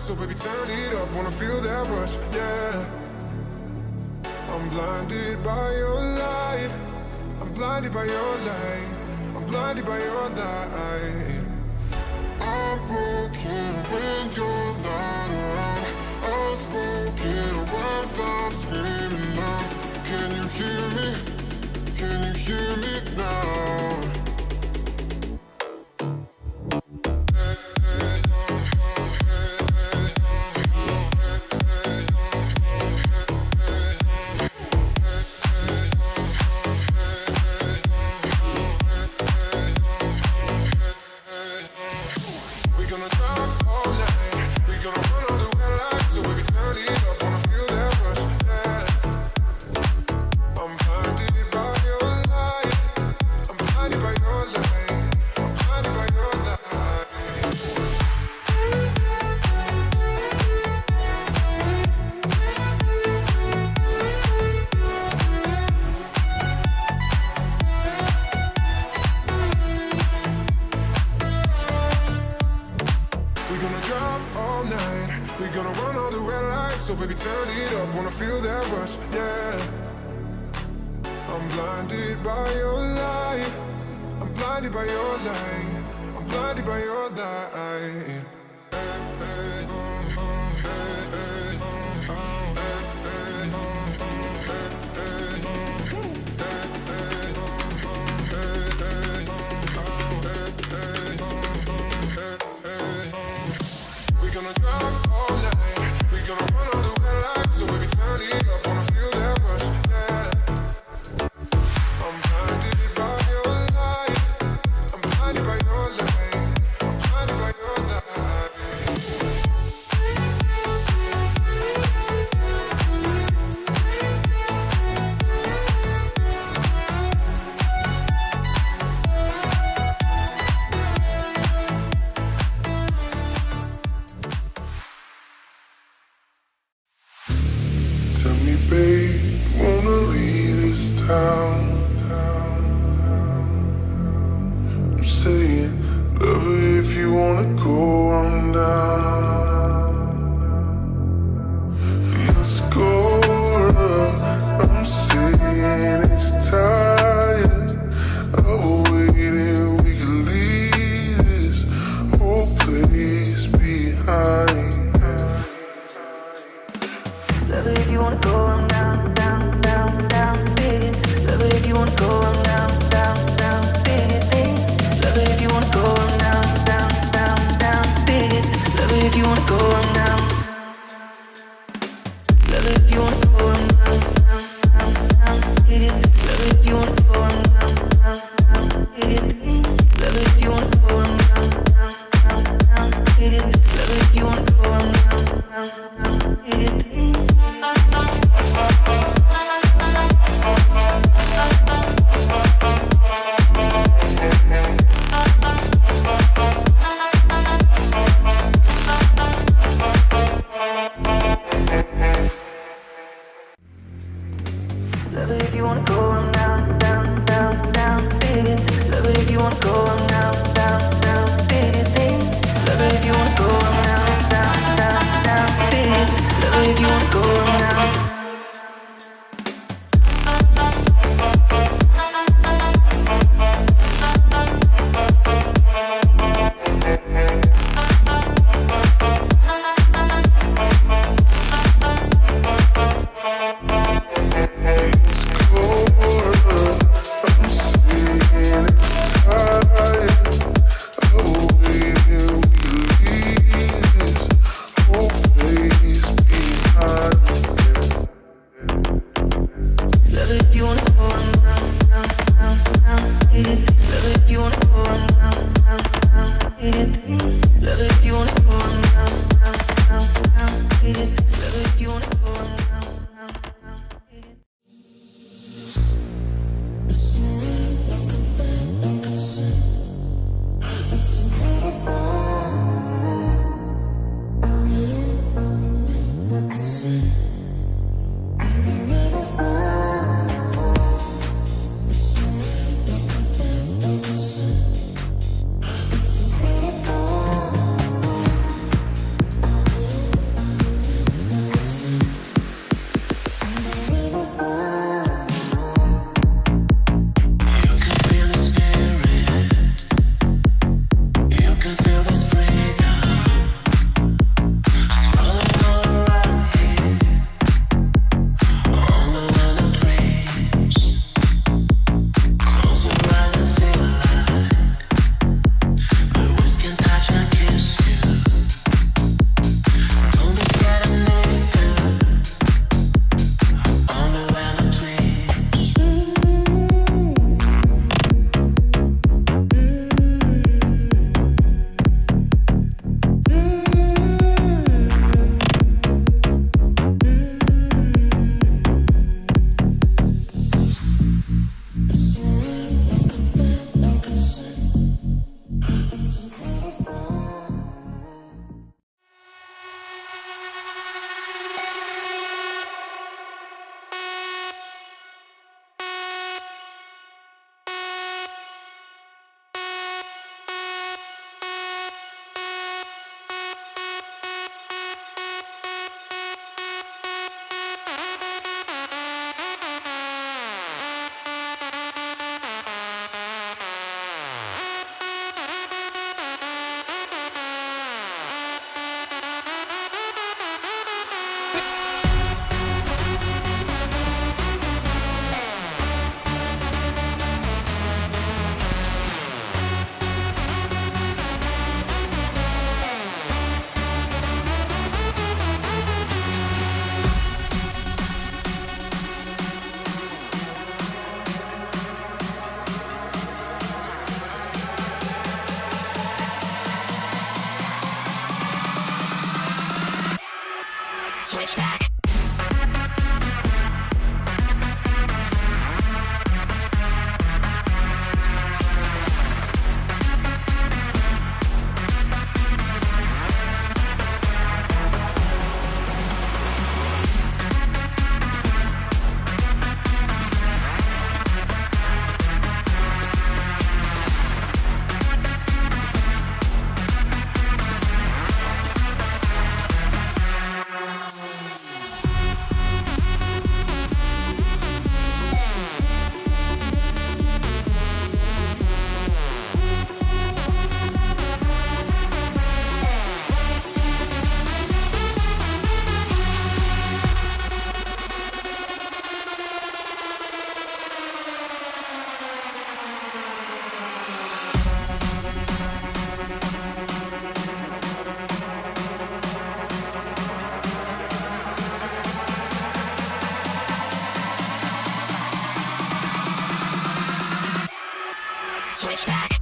so baby turn it up, wanna feel that rush, yeah. I'm blinded by your light, I'm blinded by your light, I'm blinded by your light. I'm broken when you're not around, unspoken words I'm screaming out. Can you hear me? Can you hear me now? So baby turn it up, wanna feel that rush, yeah. I'm blinded by your light, I'm blinded by your light, I'm blinded by your light. We're gonna drive all night, we're gonna run all the red lights, so baby turn it up, wanna feel that rush, yeah. I'm blinded by your light, I'm blinded by your light, I'm blinded by your light. Tell me, babe, wanna leave this town? I'm saying, love her if you wanna go on down. Let's go, love. I'm saying it's tired of waiting. We can leave this whole place behind. Love it if you wanna go on down, down, down, down, dig it. Love it if you wanna go on down, down, down, dig it. Love it if you wanna go on down, down, down, down, dig it. Love it if you wanna go on down. Love it if you wanna go on down, down, down, down, dig it. Love it if you wanna go on down, down, down, dig it. Love it if you wanna go on down, down, down, down, dig it. Love it if you wanna go on down, down, down, dig it. Love it if you wanna go on down, down, down, down, dig it. Love it if you wanna go on down, down, down, dig it. Love it if you wanna go on down, down, down, down, dig it. Love it if you wanna go on down. Please behind. switch back.